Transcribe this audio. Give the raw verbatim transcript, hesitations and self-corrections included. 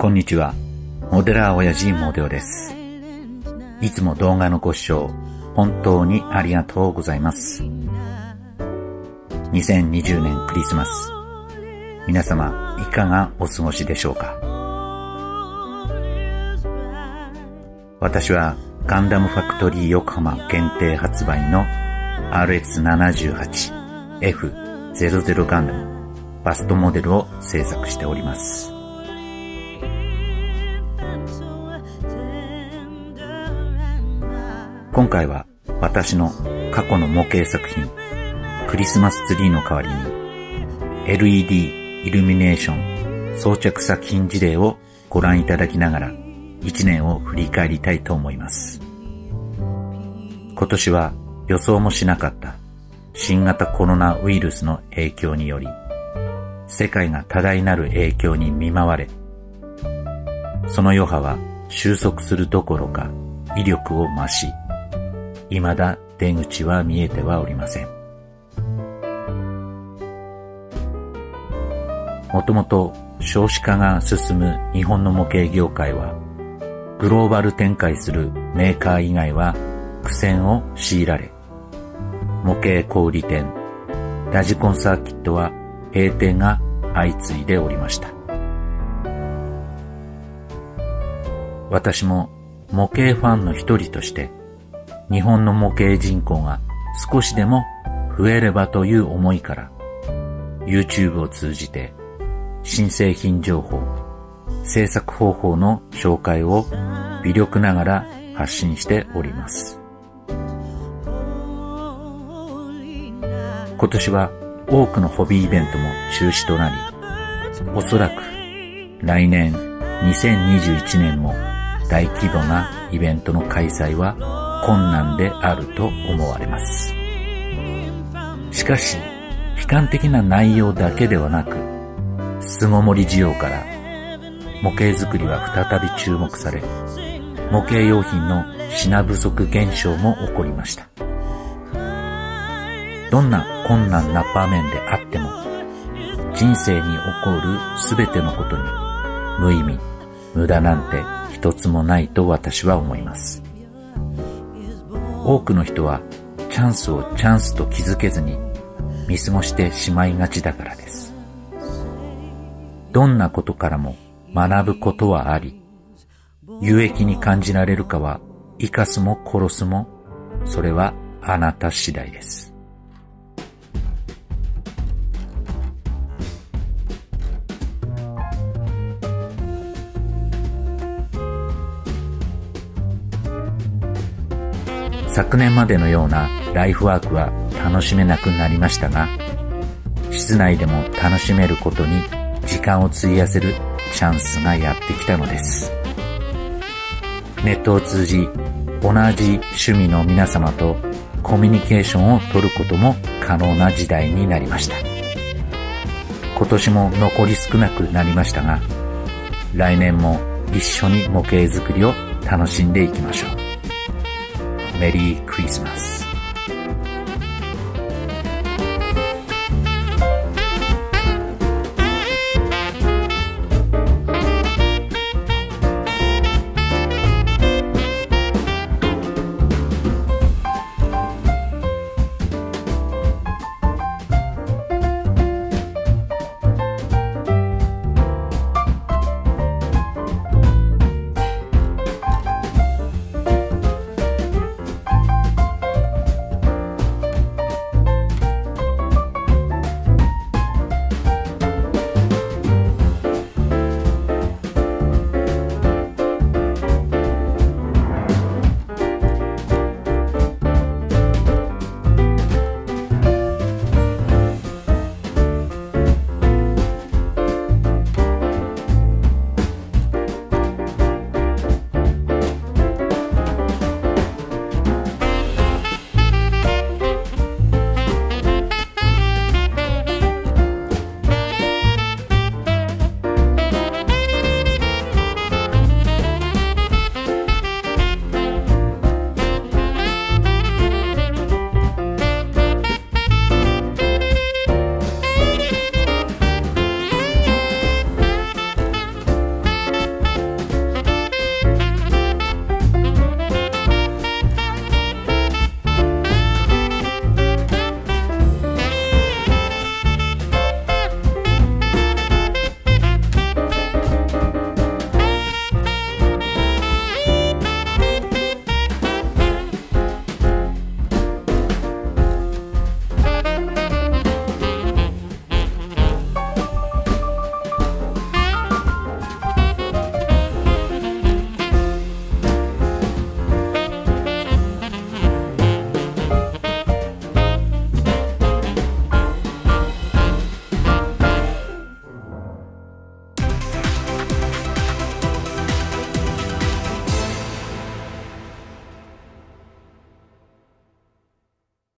こんにちは。モデラー親父モデオです。いつも動画のご視聴本当にありがとうございます。にせんにじゅうねんクリスマス、皆様いかがお過ごしでしょうか。私はガンダムファクトリー横浜限定発売の アールエックスななじゅうはちエフゼロゼロ ガンダムバストモデルを制作しております。今回は私の過去の模型作品クリスマスツリーの代わりに エルイーディー イルミネーション装着作品事例をご覧いただきながらいちねんを振り返りたいと思います。今年は予想もしなかった新型コロナウイルスの影響により世界が多大なる影響に見舞われ、その余波は収束するどころか威力を増し、未だ出口は見えてはおりません。もともと少子化が進む日本の模型業界は、グローバル展開するメーカー以外は苦戦を強いられ、模型小売店、ラジコンサーキットは閉店が相次いでおりました。私も模型ファンの一人として、日本の模型人口が少しでも増えればという思いから、YouTube を通じて新製品情報、制作方法の紹介を微力ながら発信しております。今年は多くのホビーイベントも中止となり、おそらく来年にせんにじゅういちねんも大規模なイベントの開催は困難であると思われます。しかし、悲観的な内容だけではなく、巣ごもり需要から模型作りは再び注目され、模型用品の品不足現象も起こりました。どんな困難な場面であっても、人生に起こるすべてのことに無意味、無駄なんて一つもないと私は思います。多くの人はチャンスをチャンスと気づけずに見過ごしてしまいがちだからです。どんなことからも学ぶことはあり、有益に感じられるかは生かすも殺すも、それはあなた次第です。昨年までのようなライフワークは楽しめなくなりましたが、室内でも楽しめることに時間を費やせるチャンスがやってきたのです。ネットを通じ、同じ趣味の皆様とコミュニケーションを取ることも可能な時代になりました。今年も残り少なくなりましたが、来年も一緒に模型作りを楽しんでいきましょう。メリークリスマス。